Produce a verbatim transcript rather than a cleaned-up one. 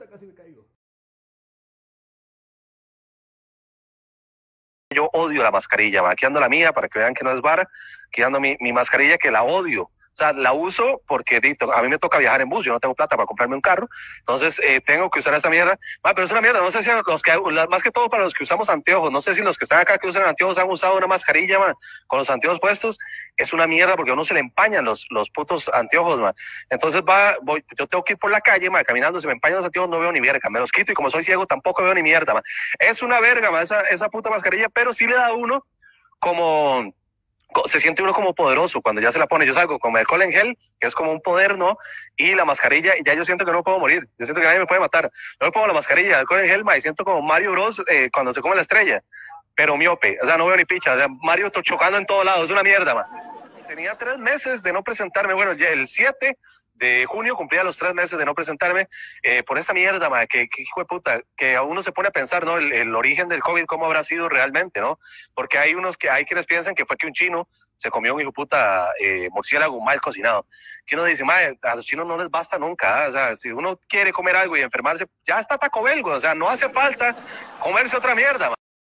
puta, casi me caigo. Yo odio la mascarilla, ma. Aquí ando la mía para que vean que no es vara. Aquí ando mi, mi mascarilla que la odio. O sea, la uso porque a mí me toca viajar en bus, yo no tengo plata para comprarme un carro, entonces eh, tengo que usar esta mierda. Ah, pero es una mierda, no sé si los que, más que todo para los que usamos anteojos, no sé si los que están acá que usan anteojos han usado una mascarilla, man, con los anteojos puestos, es una mierda porque a uno se le empañan los, los putos anteojos, man. Entonces va, voy, yo tengo que ir por la calle, man, caminando, se me empañan los anteojos, no veo ni verga, me los quito y como soy ciego tampoco veo ni mierda, man. Es una verga, man, esa, esa puta mascarilla, pero sí le da a uno como... se siente uno como poderoso cuando ya se la pone. Yo salgo con el alcohol en gel, que es como un poder, ¿no? Y la mascarilla, y ya yo siento que no puedo morir. Yo siento que nadie me puede matar. No me pongo la mascarilla, el alcohol en gel, ma, y siento como Mario Bros. Eh, cuando se come la estrella, pero miope. O sea, no veo ni picha. O sea, Mario está chocando en todos lados. Es una mierda, ma. Tenía tres meses de no presentarme. Bueno, ya el siete de junio cumplía los tres meses de no presentarme eh, por esta mierda, ma, que, que hijo de puta, que a uno se pone a pensar, ¿no? El, el origen del COVID, cómo habrá sido realmente, ¿no? Porque hay unos que, hay quienes piensan que fue que un chino se comió un hijo de puta eh, murciélago mal cocinado. Que uno dice, ma, a los chinos no les basta nunca, ¿eh? O sea, si uno quiere comer algo y enfermarse, ya está Taco Bell, o sea, no hace falta comerse otra mierda, ma.